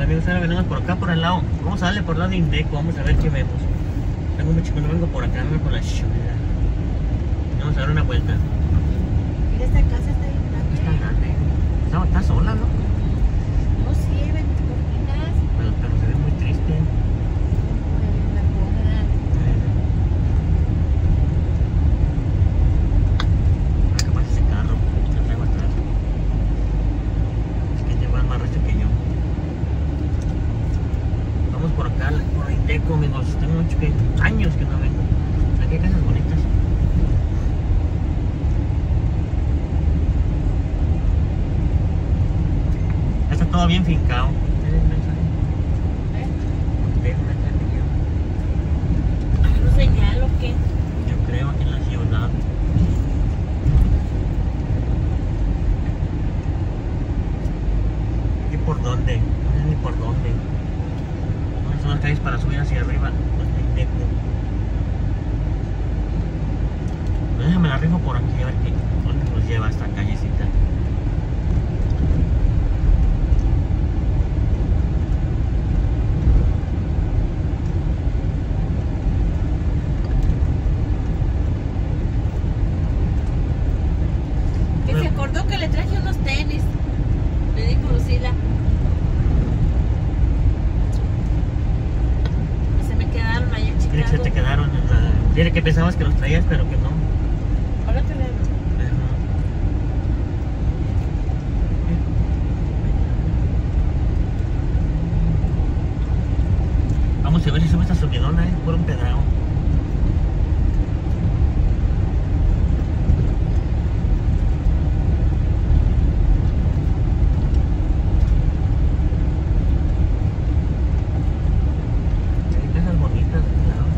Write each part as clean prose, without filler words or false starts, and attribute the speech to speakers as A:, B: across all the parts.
A: Amigos, ahora venimos por acá, por el lado. Vamos a darle por el lado de Indeco, vamos a ver qué vemos. Tengo mucho que no vengo por acá, vengo por la chulada. Vamos a dar una vuelta.
B: Mira, esta casa está bien grande.
A: Está grande. Está sola, ¿no?
B: No, sí, hay 20 cortinas.
A: Pero se ve muy triste.
B: La cómoda.
A: Capaz ese carro, lo traigo atrás. Es que llevan más resto que yo. Vamos por acá, por Indeco, amigos. Tengo años que no vengo. Aquí hay casas bonitas. Está todo bien fincado.
B: ¿No señal o qué?
A: Yo creo aquí en la ciudad. ¿Y por dónde? No sé ni por dónde. ¿Dónde son las calles para subir hacia arriba? Déjame la rifo por aquí a ver dónde nos lleva esta callecita.
B: Que se acordó que le traje unos tenis. Le dijo Lucila. Y se me quedaron allá en
A: Dile que se
B: Chicago.
A: te quedaron en la... Dile que pensabas que los traías, pero que no.
B: Ahora te veo.
A: Vamos a ver si sube esta subidona, por un pedazo. Hay casas bonitas de este lado.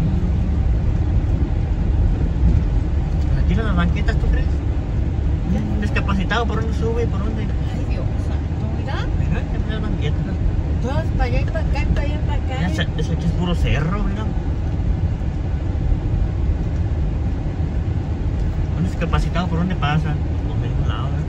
A: Pues aquí en las banquetas, ¿tú crees? Un discapacitado, ¿por dónde sube? ¿Por dónde?
B: Ay, Dios santo, mira.
A: Mira, aquí las banquetas.
B: Todas para allá y para acá y para allá y para acá.
A: Mira, eso aquí es puro cerro, mira. Un discapacitado, ¿por dónde pasa? Por ningún lado, ¿verdad?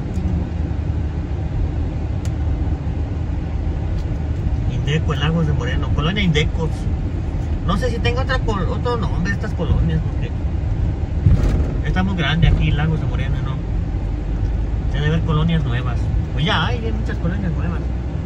A: Indeco, en Lagos de Moreno, Colonia Indecos. No sé si tengo otro nombre estas colonias, porque está muy grande aquí, Lagos de Moreno, ¿no? Se debe ver colonias nuevas. Pues ya hay muchas colonias nuevas.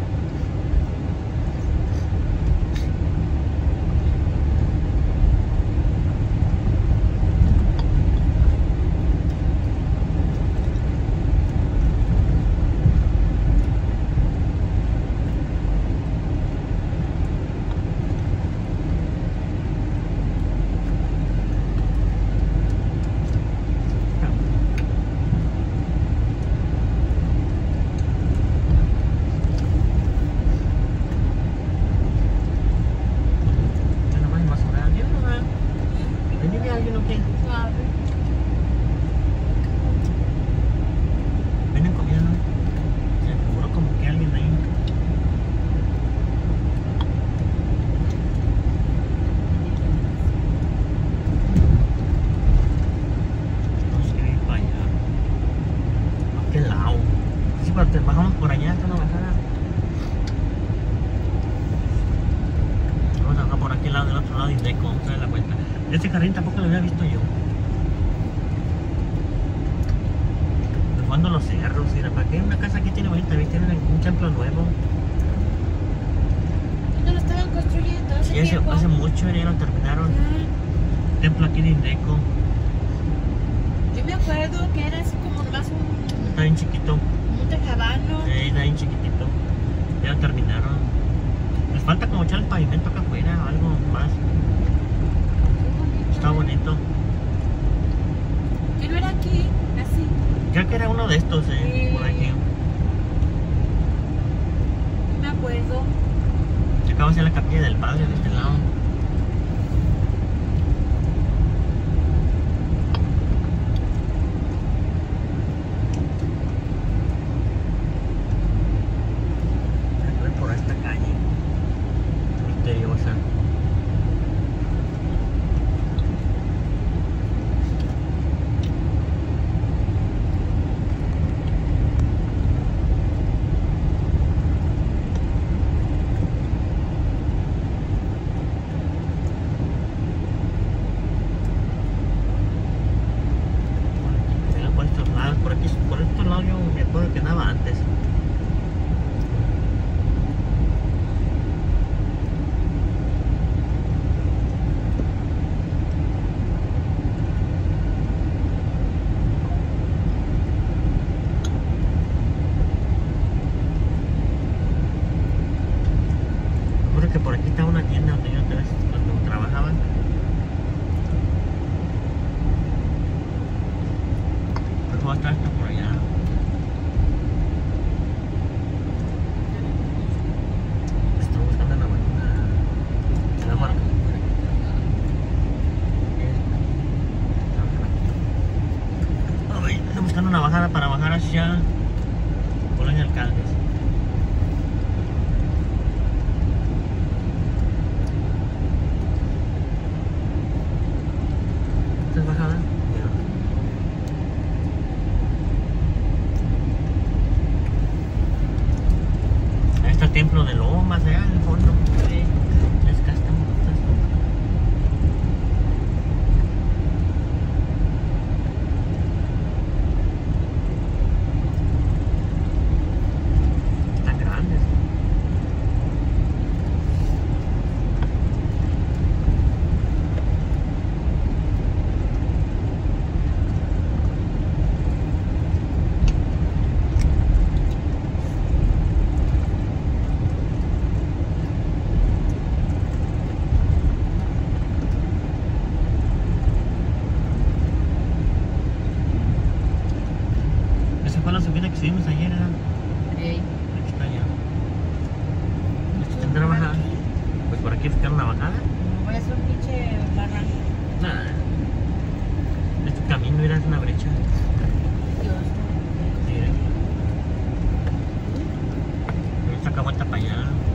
A: Ya nomás más ahora, ¿no? ¿Viene alguien o qué?
B: Suave.
A: Vienen comiendo. Se figuró como que alguien ahí. Tenemos que ir para allá. ¿A qué lado? Sí, pero te bajamos por allá, esta no bajada. Vamos a bajar por aquí al lado, del otro lado de Indeco, vamos a dar la vuelta. Este jardín tampoco lo había visto yo. Cuando los cerros, mira, ¿para qué una casa aquí tiene bonita? ¿Viste? Tiene un templo nuevo.
B: ¿Dónde lo estaban construyendo?
A: Sí, hace mucho ya lo terminaron.
B: Ah,
A: Templo aquí de Indeco.
B: yo me acuerdo que era así como más
A: Está bien chiquito.
B: un tejabano.
A: Está bien chiquitito. Ya lo terminaron. Les falta como echar el pavimento acá afuera, algo más. Está bonito.
B: Que no era aquí, así.
A: Creo que era uno de estos,
B: Sí.
A: por aquí.
B: Me acuerdo.
A: Acá va a ser la capilla del padre de este lado. Voy por esta calle misteriosa. grandes. ¿Esta es bajada? Ya. Ahí está el templo de Lomas, allá en el fondo.
B: Sí.
A: Es que está bonito esto. Están grandes. Esa fue la subida que subimos ayer, ¿verdad?
B: Ey.
A: Aquí está ya. ¿Esto tendrá bajada? Pues por aquí ficar una bajada.
B: No voy a hacer un pinche barranco.
A: Nah. Este camino era una brecha.
B: Dios.
A: Mira. Esta acá vuelta para allá.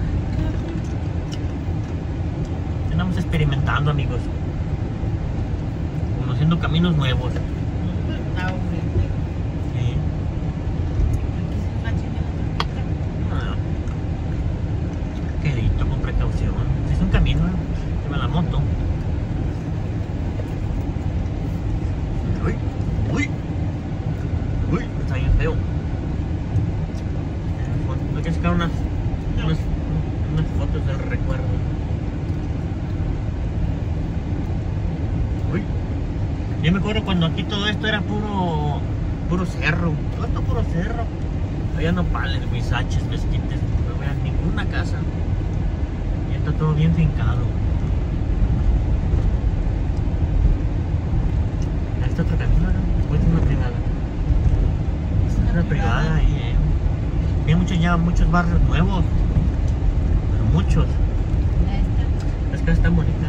A: Estamos experimentando, amigos. Conociendo caminos nuevos.
B: Está horrible.
A: Sí.
B: Aquí es una chinga.
A: Ah. Quedito, con precaución. Si es un camino, lleva la moto. Uy, uy, uy, está bien feo. Hay que sacar unas fotos del recuerdo. Uy. Yo me acuerdo cuando aquí todo esto era puro cerro. Todo esto puro cerro. Había nopales, huizaches, mezquites, no había ninguna casa. Y está todo bien fincado. Ahí está otro camino, ¿no? Pues es una privada.
B: Es
A: Una privada ahí, Hay muchos barrios nuevos. Pero muchos. Las casas están bonitas.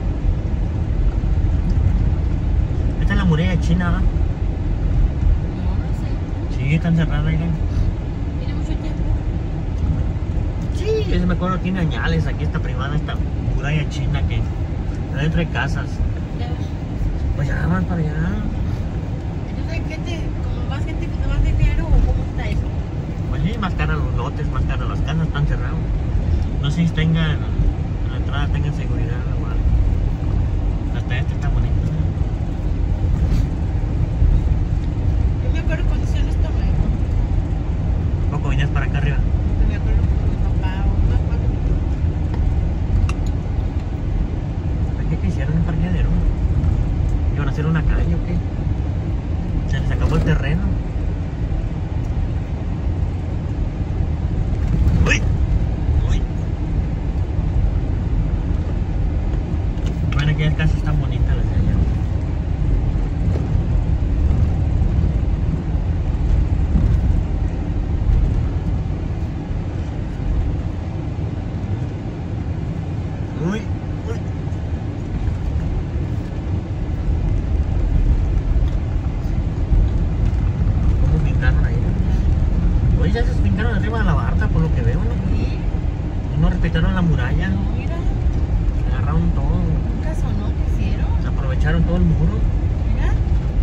A: Esta es la muralla china, ¿verdad?
B: No sé.
A: Sí, está encerrada ahí.
B: Tiene mucho tiempo.
A: Sí, ese me acuerdo, tiene añales. Aquí está privada, esta muralla china que está dentro de casas.
B: Ya.
A: Pues ya van para allá.
B: Entonces, como más gente con más dinero o cómo está eso?
A: Pues sí, más caros los lotes, más caras las casas, están cerrados. No sé si tengan, en la entrada tengan seguridad o algo. Hasta este está bonito.
B: Yo me acuerdo cuando hicieron esto nuevo.
A: Poco venías para acá arriba.
B: Porque me acuerdo con mi papá o no me acuerdo.
A: ¿Aquí qué hicieron? ¿Un parqueadero? ¿Iban a hacer una calle o qué? Se les acabó el terreno. ¡Uy! ¡Uy! Bueno, aquellas casas están bonitas las de allá. Uy, uy. ¿Cómo pintaron ahí? Oye, ya se pintaron arriba de la barca, por lo que veo, ¿no?
B: Sí.
A: No respetaron la muralla,
B: No, mira.
A: agarraron todo,
B: Nunca sonó que hicieron.
A: aprovecharon todo el muro.
B: Mira.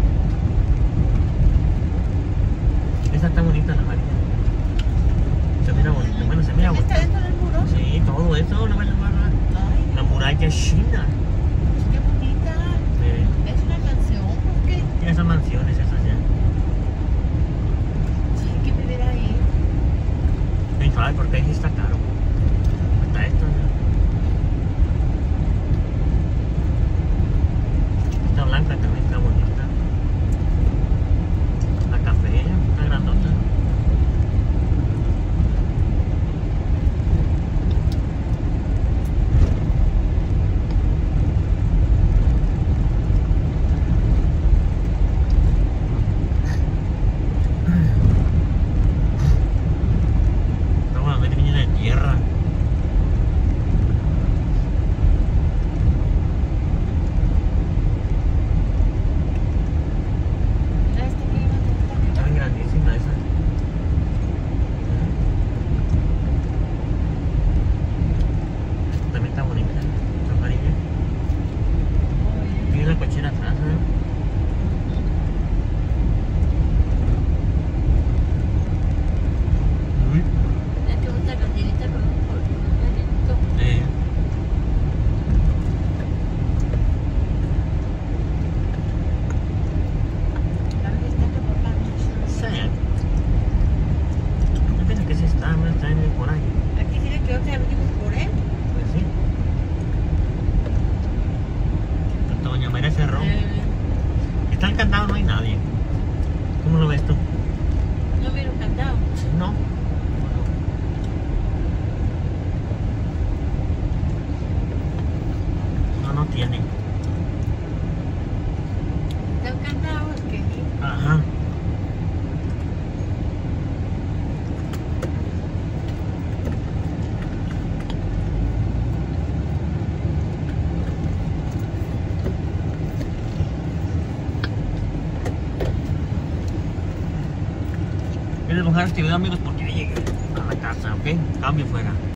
A: Esa está bonita la amarilla. Se mira bonita, bueno, se mira
B: ¿Está
A: bonita.
B: dentro del muro?
A: Sí, todo eso, la barra.
B: Ay,
A: La muralla china.
B: qué bonita. Es una canción, ¿por qué?
A: Tiene esas mansiones, esas ya.
B: Sí, hay que vivir ahí.
A: Sí, ¿sabes? Porque ahí sí está caro. Hasta esto, ¿no? Esta blanca también está bonita. La café, está grandota. Pero bueno, viene de tierra. también vive por ahí.
B: Aquí sí le quedó que venimos por él.
A: Pues sí. Hasta Doña María cerró. Está encantado, no hay nadie. ¿Cómo lo ves tú?
B: No vieron cantado.
A: Sí, no. No tiene.
B: Está encantado, es que sí.
A: Ajá. Voy a bajar este video, amigos, porque ya llegué a la casa, ¿ok? Cambio fuera.